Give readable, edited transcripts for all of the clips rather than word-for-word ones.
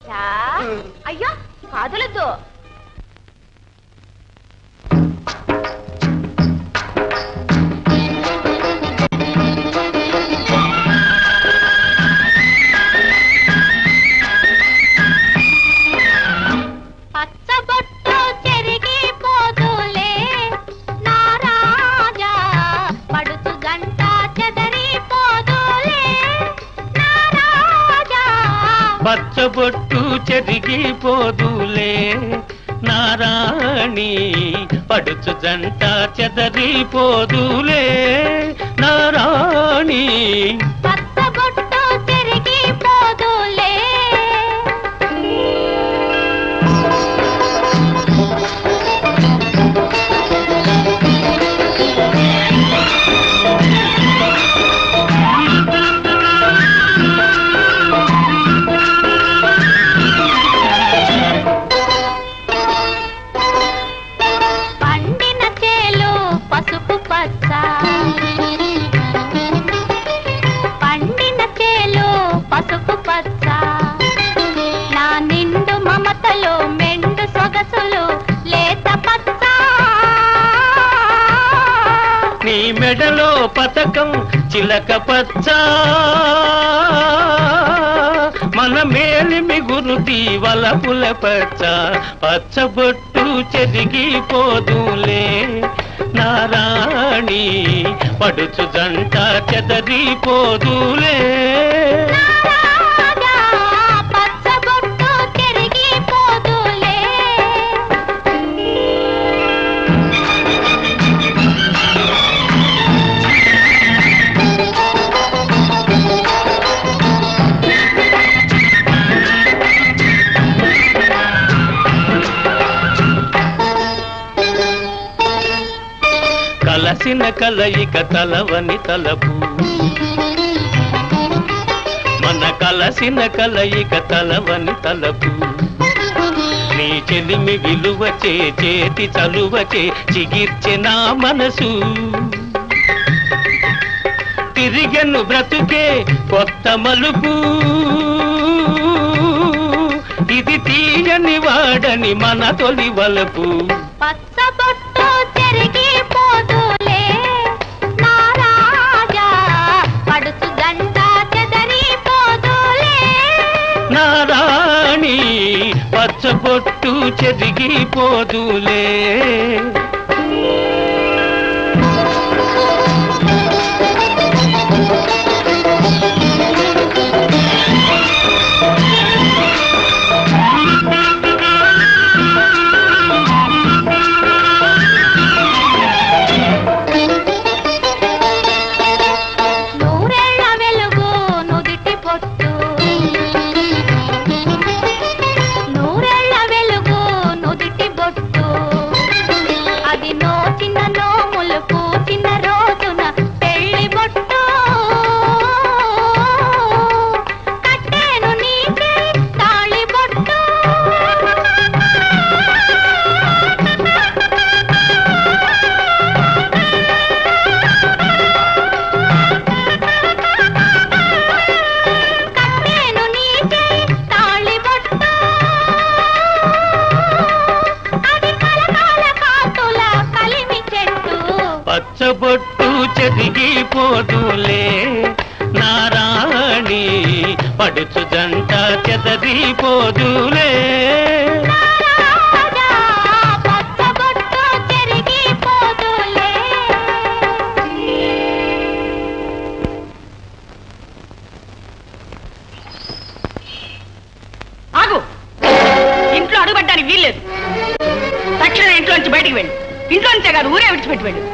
అయ్యో కాదులతో పచ్చబొట్టు చెరిగిపోదులే నా రాజా పడుచు గంట చెదరిపోదులే నా రాజా పచ్చబొట్టు చెరిగిపోదులే నారాణి పడుచు జంట చెదరిపోదులే నారాణి పచ్చబొట్టు చెరిగిపోదులే పండిన చేలు పసుపు పచ్చ పండిన చేలు పసుపు పచ్చ నా నిండు మమతలు మెండు సొగసులు లేత పచ్చ నీ మెడలో పతకం చిలక పచ్చ మన మేలిమి గురుతి వలపుల పచ్చ పచ్చబొట్టు చెరిగిపోదులే నారాణి పడుచు జంట చెదరిపోదులే రాజా పచ్చబొట్టు చెరిగిపోదులే కలసిన కలయిక తలవని తలపు మన కలసిన కలయిక తలవని తలపు నీ చెలిమి విలువచే చేతి చలువచే చిగిర్చె నా మనసు తిరిగెను బ్రతుకే కొత్త మలుపు ఇది తీయని వాడని మన తొలి వలపు పచ్చబొట్టు చెరిగిపోదులే నా రాజా పడుచు గంట చెదరిపోదులే నారాణి పచ్చబొట్టు చెరిగిపోదులే నూరేళ్ల వెలుగు నుదిటి పొట్టు నూరేళ్ల వెలుగు నుదిటి బొట్టు అది నోచిన నోములు పూచిన రోజున పెళ్లి బొట్టు కట్టేను నీకే తాళి బొట్టు కట్టేను నీకే తాళి బొట్టు అది కలకాల కాతుల కలిమి చెట్టు పచ్చబొట్టు చెరిగిపోదులే నారాణి పడుచు జంట చెదరిపోదులే రాజా పచ్చబొట్టు చెరిగిపోదులే ఆగు ఇంట్లో అడుగుపెట్టడానికి వీల్లేదు తక్షణం ఇంట్లో నుంచి బయటికి వెళ్ళి ఇంట్లో నుంచే కాదు ఊరే విడిచిపెట్టి వెళ్ళు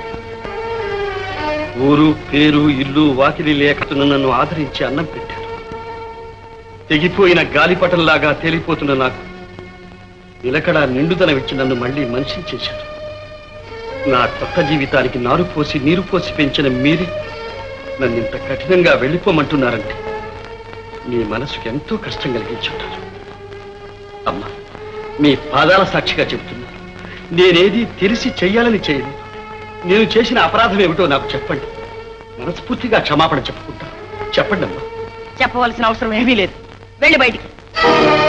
ఊరు పేరు ఇల్లు వాకిలి లేకతున్న నన్ను ఆదరించి అన్నం పెట్టారు. తెగిపోయిన గాలిపటంలాగా తేలిపోతున్న నాకు నిలకడ నిండుదనమిచ్చి నన్ను మళ్ళీ మనిషి చేశారు. నా కొత్త జీవితానికి నారు పోసి నీరు పోసి పెంచిన మీరే నన్ను ఇంత కఠినంగా వెళ్ళిపోమంటున్నారంటే మీ మనసుకు ఎంతో కష్టం కలిగించుంటారు. అమ్మా, మీ పాదాల సాక్షిగా చెబుతున్నాను, నేనేది తెలిసి చెయ్యాలని చేయను. నేను చేసిన అపరాధం ఏమిటో నాకు చెప్పండి. మనస్ఫూర్తిగా క్షమాపణ చెప్పుకుంటాను. చెప్పండి అమ్మా. చెప్పవలసిన అవసరం ఏమీ లేదు. వెళ్ళి బయటికి.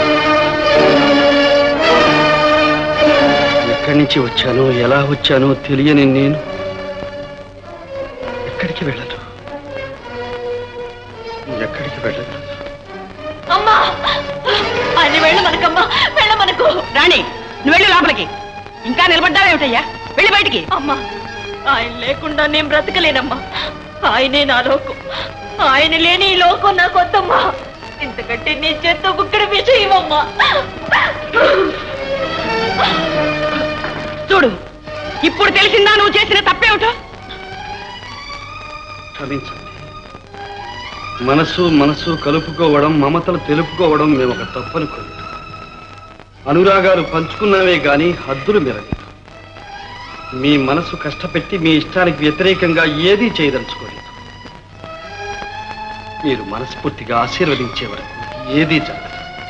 ఎక్కడి నుంచి వచ్చానో ఎలా వచ్చానో తెలియని నేను ఎక్కడికి వెళ్ళను, ఎక్కడికి వెళ్ళను. అమ్మా ఆయన వెళ్ళమనకమ్మా, వెళ్ళమనకు. రాణి నువ్వు వెళ్ళి లోపలికి. ఇంకా నిలబడ్డావేమిటయ్యా, వెళ్ళి బయటికి. అమ్మా ఆయన లేకుండా నేను బ్రతకలేనమ్మా. ఆయనే నా లోకం, ఆయన లేని ఈ లోకం నాకు వద్దమ్మా. ఇంతకంటే నీ చేత్తో బుక్కడి విషయమమ్మా. చూడు, ఇప్పుడు తెలిసిందా నువ్వు చేసిన తప్పేమిటో? క్షమించండి. మనసు మనసు కలుపుకోవడం, మమతలు తెలుపుకోవడం మేము ఒక తప్పనుకోలేదు. అనురాగాలు పంచుకున్నావే గాని హద్దులు మెరలేదు. మీ మనసు కష్టపెట్టి మీ ఇష్టానికి వ్యతిరేకంగా ఏదీ చేయదలుచుకోలేదు. మీరు మనస్ఫూర్తిగా ఆశీర్వదించే వరకు ఏదీ జరగదు.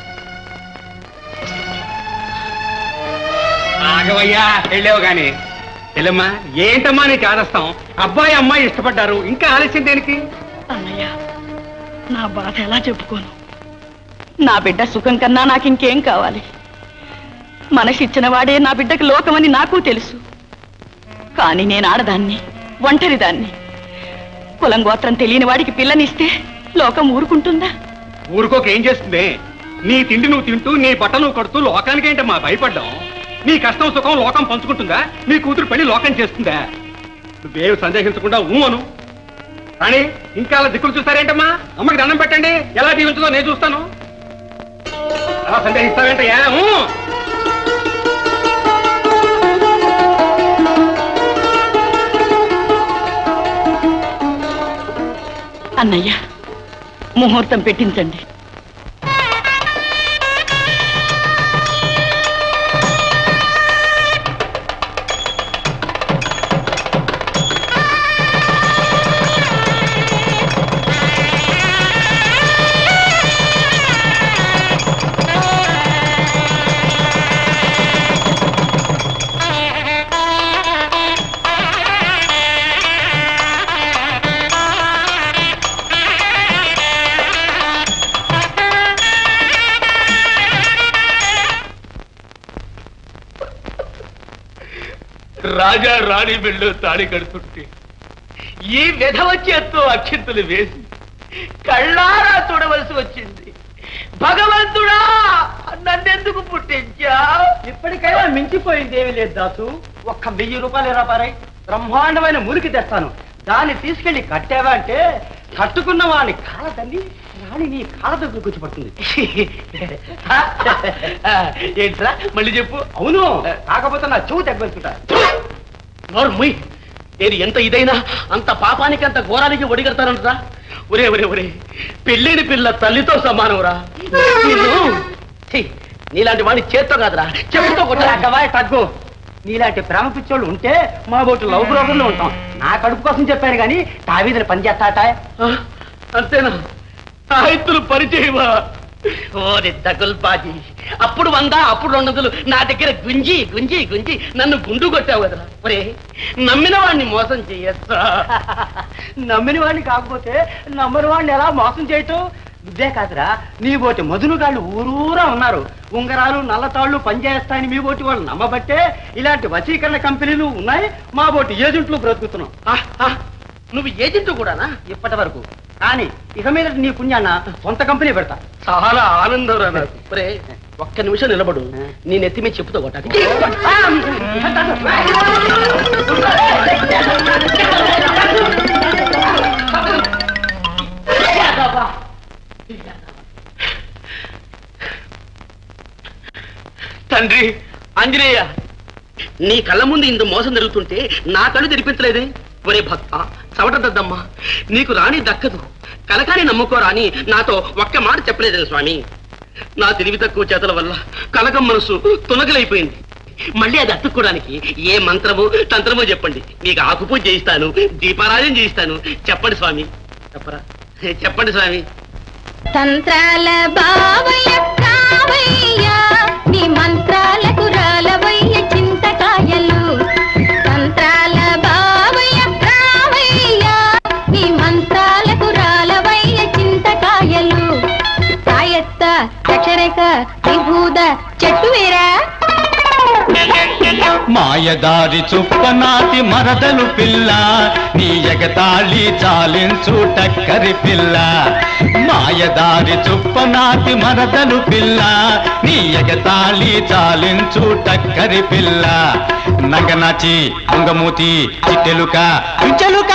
ఆగవయ్యా, వెళ్ళావు గాని. వెళ్ళమ్మా. ఏంటమ్మా నీకు ఆలస్యం? అబ్బాయి అమ్మాయి ఇష్టపడ్డారు, ఇంకా ఆలస్యం దేనికి? అన్నయ్య, నా బాధ ఎలా చెప్పుకోను? నా బిడ్డ సుఖం కన్నా నాకు ఇంకేం కావాలి? మనసు ఇచ్చిన వాడే నా బిడ్డకు లోకమని నాకు తెలుసు. కానీ నేను ఆడదాన్ని, ఒంటరిదాన్ని. కులం గోత్రం తెలియని వాడికి పిల్లనిస్తే లోకం ఊరుకుంటుందా? ఊరుకోక ఏం చేస్తుంది? నీ తిండి నువ్వు తింటూ, నీ బట్ట నువ్వు కడుతూ లోకానికేంటమ్మా భయపడ్డాం? నీ కష్టం సుఖం లోకం పంచుకుంటుందా? నీ కూతురు పెళ్లి లోకం చేస్తుందా? నువ్వేం సందేహించకుండా అను. కానీ ఇంకా అలా దిక్కులు చూస్తారేంటమ్మా? అమ్మకి దండం పెట్టండి, ఎలా జీవించదో నేను చూస్తాను. అలా సందేహిస్తావేంటయ్యా? అన్నయ్య, ముహూర్తం పెట్టించండి. రాజా రాణి బిళ్ళు తాళి కడుతుంటే ఈ విధవ చేత్తో అక్షింతలు వేసి కళ్ళారా చూడవలసి వచ్చింది. భగవంతుడా, నన్నెందుకు పుట్టించా? ఇప్పటికైనా మించిపోయింది ఏమీ లేదు దాసు. ఒక్క 1000 రూపాయలు రాపారాయి, బ్రహ్మాండమైన మురికి తెస్తాను. దాన్ని తీసుకెళ్లి కట్టావా అంటే కట్టుకున్న వాడిని కాల తల్లి రాణి నీ కాల దగ్గర కూర్చోబడుతుంది. ఏంట్రా మళ్ళీ చెప్పు. అవును, కాకపోతే నా చెవు తగ్గబెట్టుకుంటా. నోర్ముయ్, నేను ఎంత ఇదైనా అంత పాపానికి అంత ఘోరానికి ఒడిగడతానంటరా. ఒరే ఒరే ఒరే, పెళ్ళైన పిల్ల తల్లితో సమానంరా. నీలాంటి వాడిని చేత్తో కాదురా, చెప్పుతో కొట్టా తగ్గు. నీలాంటి ప్రేమ పిచ్చోళ్ళు ఉంటే మా బోటు లవ్ బ్రోకర్లో ఉంటాం. నా కడుపు కోసం చెప్పాను కానీ తావీదని పని చేస్తాట. అంతేనా? ఆయుత్తులు పరిచయమా? ఓరి దగుల్బాజీ, అప్పుడు 100 అప్పుడు 200 నా దగ్గర గుంజి గుంజి గుంజి నన్ను గుండు కొట్టావు కదరా. ఒరే, నమ్మిన వాడిని మోసం చెయ్యొచ్చా? నమ్మిన వాడిని కాకపోతే నమ్మని వాడిని ఎలా మోసం చేయటం? ఇదే కాదురా, నీ బోటి మధునుగాళ్ళు ఊరూరా ఉన్నారు. ఉంగరాలు నల్లతాళ్ళు పనిచేస్తాయని మీ బోటి వాళ్ళు నమ్మబట్టే ఇలాంటి వశీకరణ కంపెనీలు ఉన్నాయి. మా బోటి ఏజెంట్లు బ్రతుకుతున్నాం. నువ్వు ఏజెంట్ కూడానా? ఇప్పటి వరకు. కానీ ఇక మీద నీ పుణ్యాన్న సొంత కంపెనీ పెడతా. చాలా ఆనందం రా నాకు. ఒరే, ఒక్క నిమిషం నిలబడు, నీ నెత్తి మీద చెప్పుతో కొట్టాలి. తండ్రి ఆంజనేయ, నీ కళ్ళ ముందు ఇంత మోసం జరుగుతుంటే నా కళ్ళు తెరిపించలేదే. ఒరే భక్త, చవటద్దమ్మా, నీకు రాణి దక్కదు, కలకాని నమ్ముకోరాని నాతో ఒక్క మాట చెప్పలేదని స్వామి. నా తెలివి తక్కువ చేతల వల్ల కలకం మనసు తునకలైపోయింది. మళ్ళీ అది అతుక్కోవడానికి ఏ మంత్రము తంత్రమో చెప్పండి. మీకు ఆకుపూజ చేయిస్తాను, దీపారాధన చేయిస్తాను. చెప్పండి స్వామి, చెప్పరా, చెప్పండి స్వామి. తంత్రాల బావయ్య కావయ్య, నీ మంత్రాలకు రాలవయ్య చింతకాయలు. తంత్రాల బావయ్య కావయ్య, నీ మంత్రాలకు రాలవయ్య చింతకాయలు. తాయెత్త అక్షరేఖ విభూద చెట్టు వేరా మాయదారి చుప్పనాటి మరదలు పిల్ల నీ ఎగతాళి చాలించు టక్కరి పిల్ల మాయదారి చుప్పనాటి మరదలు పిల్ల నీ ఎగతాళి చాలించు టక్కరి పిల్ల నగనచి అంగమూతి చిట్టెలుక చుంచెలుక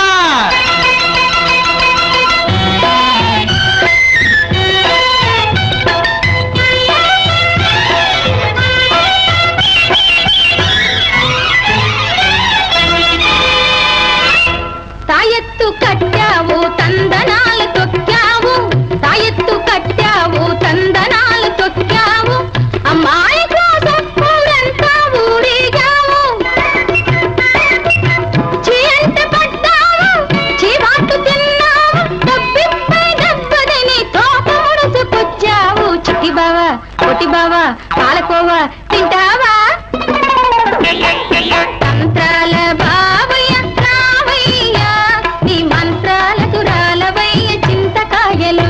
తాయెత్తు కట్టావు తందనాలు తొక్కావు తాయెత్తు కట్టావు తందనాలు తొక్కావు అమ్మాయి కోసం ఊరంతా ఊరేగావు చీంట పడ్డావు చీవాటు తిన్నావు డబ్బిపై దెబ్బతిని తోక ముడుచుకొచ్చావు చిట్టి బావా పొట్టి బావా పాలకోవా తింటావా తంత్రాల బావయ్య రావయ్య నీ మంత్రాలకు రాలవయ్య చింతకాయలు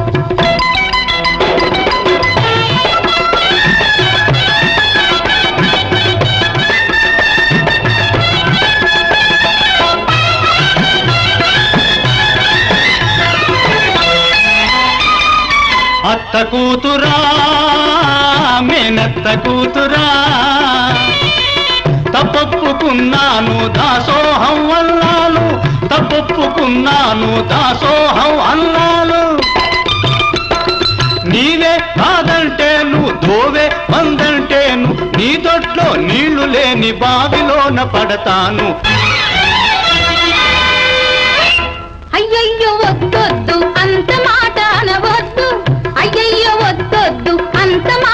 అత్త కూతురా మేనత్త కూతురా తప్పొప్పుకున్నాను దాసోహం అన్నాను తప్పొప్పుకున్నాను దాసోహం అన్నాను నీవే కాదంటేను దోవే మందంటేను నీ దొడ్లో నీళ్లు లేని బావిలోన పడతాను అయ్యయ్యో వద్దొద్దు అంత మాట అనవద్దు అయ్యయ్యో వద్దొద్దు అంత